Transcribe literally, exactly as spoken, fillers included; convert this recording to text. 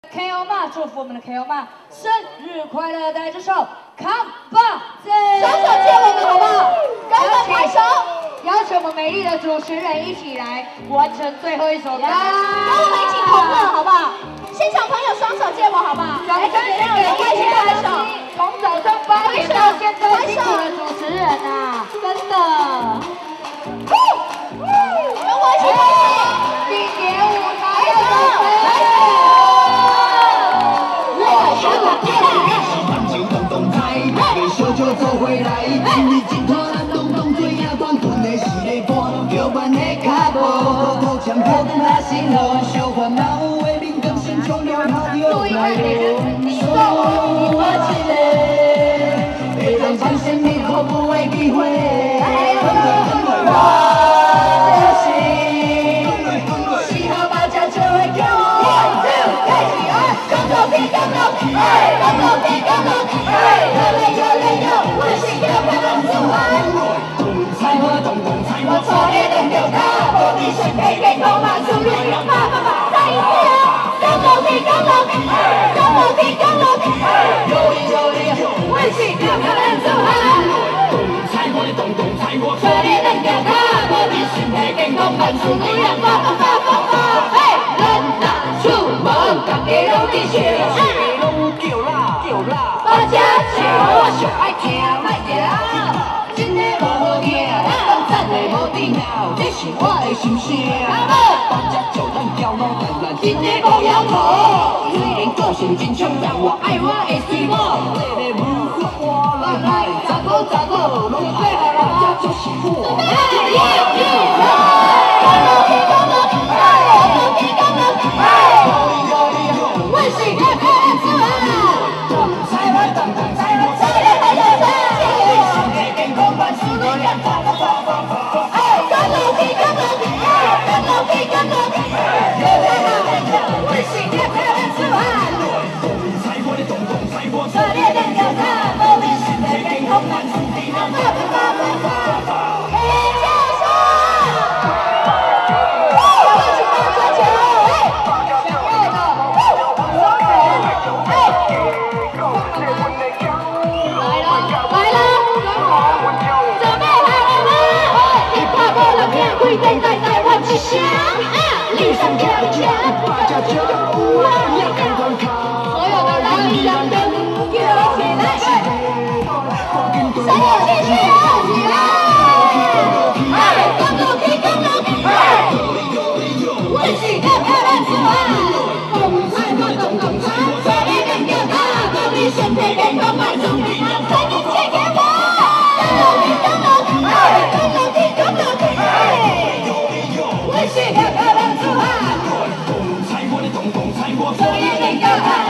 K O 妈，祝福我们的 K O 妈生日快乐！带来这首《Come Back》， 双手借我们好不好？跟我们拍手。 邀请我们美丽的主持人一起来完成最后一首歌，跟我们一起同乐好不好？现场朋友双手借我好不好？ 掌声给我们一起拍手！从早上八点到现在辛苦的主持人啊，真的， 跟我一起拍手！ 经典舞台要开始。 我学我跳舞，喜欢就动动彩，给小酒走回来，今日真拖咱动动嘴呀，光吞的是个伴，叫板的脚步，口腔口动他心头，小烦恼为民更新重要，他就来了。说我一个，会当展现你可不为机会，我就是喜好大家就会叫我。One two， 开始二，刚到皮刚到皮，刚到皮刚到皮，有嘞有嘞有，我是个漂亮女孩。菜花动动菜花，错列两条卡，无敌身体健康万事如意，啪啪啪，再一次啊！刚到皮刚到皮，刚到皮刚到皮，有哩有哩，我是个漂亮女孩。菜花的动动菜花，错列两条卡，无敌身体健康万事如意，啪啪啪啪啪，嘿，人大出门，大家拢伫笑，拢叫啦叫啦，大家笑，我上爱听卖听。 真的无好听，咱赞的无底脑，这是我的心声。大家就咱叫我咱咱真的无摇头。虽然个性真冲，但我爱我的水某。这个无法我来派，查某查某拢爱好人家就是我。我是个漂亮女孩，菜花动动菜花，菜花菜花菜。 万事如意，啪啪啪啪啪！哎，干老皮，干老皮，干老皮，干老皮，有才好，我是个漂亮女孩。菜花的动动菜花，这里两条叉，无论身体健康，万事如意，啪啪啪啪啪！一起说，我是大球球，哎，想要的，哎，来了，来了。 会在在在我之下，绿上跳跳，大家跳舞，要赶快看，所有的人让灯跳起来，谁要继续跳起来？哎，跟老皮，跟老皮，我是个漂亮女孩，动彩花，动动彩，这里两条卡，这里身体健康万事如意，再一起给我，跟老皮，跟老皮，跟老皮，跟老皮。 我是个漂亮女孩，动动菜花的动动菜花，这里两条卡。